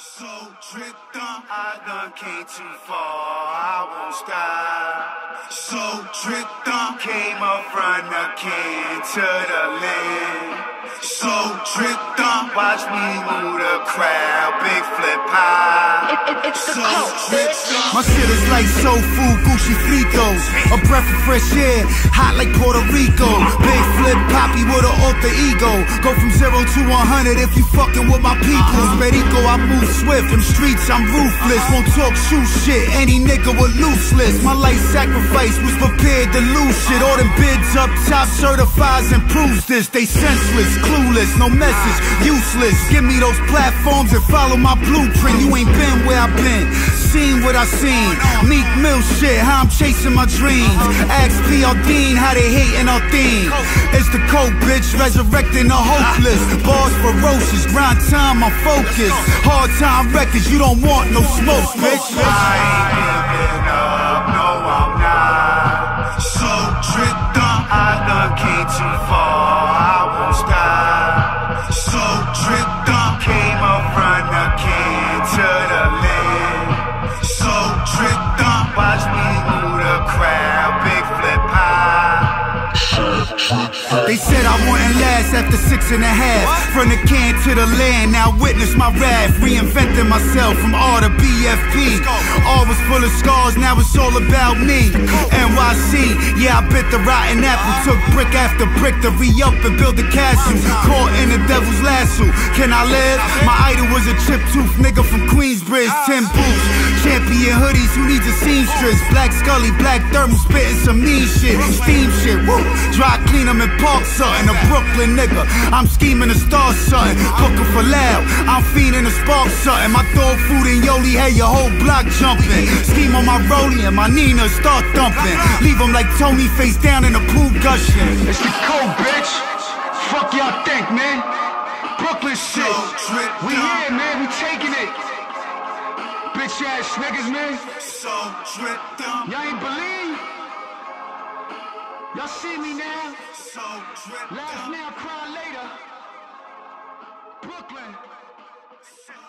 So tripped up, I done came too far, I won't stop. So tripped up, came up from the can to the land. So tripped up, watch me move the crowd, Big Flip Papi. It's the Kool, bitch. My shit is like soul food, Gucci fritos. A breath of fresh air, hot like Puerto Rico. Big Flip Papi with an alter ego. Go from 0 to 100 if you fucking with my people. Perico, I move swift, in the streets I'm ruthless. Won't talk shoe shit, any nigga with loose lips. My life sacrifice was prepared to lose shit. All them bids up top certifies and proves this. They senseless, clueless, no message, useless. Give me those platforms and follow my blueprint. You ain't been where I've been, seen what I seen. Meek Mill shit, how I'm chasing my dreams. Ask P.R. Dean how they hating our theme. It's the Kool, bitch, resurrecting the hopeless. Bars ferocious, grind time, I'm focused. Hard time records, you don't want no smoke, bitch. I ain't giving up, no I'm not. So tripped up, I done came too far, I won't stop. So tripped up, came up from the can to the land. So tripped up, watch me move the crowd, Big Flip Papi. They said I wouldn't last after 6.5. From the can to the land, now witness my wrath. Reinventing myself from R to BFP. All was full of scars, now it's all about me. NYC, yeah, I bit the rotten apple. Took brick after brick to re-up and build a castle. Caught in the devil's lasso, can I live? My idol was a chip-tooth nigga from Queensbridge. 10 boots, champion hoodies, who needs a seamstress? Black Scully, black thermal, spitting some mean shit. Steam shit, woo. Dry clean them and park something. A Brooklyn nigga, I'm scheming to start something. Cooking for loud, I'm feeding a spark something. My dog food and Yoli had your whole block jumping. Scheme on my rollie and my Nina start thumping. Leave them like Tony face down in the pool gushing. It's the Kool, bitch. Fuck y'all think, man. Brooklyn shit. We here, man. We taking it. Bitch ass niggas, man. So tripped up, Y'all ain't believe? Y'all see me now? so tripped Laugh up. now, cry later. Brooklyn. So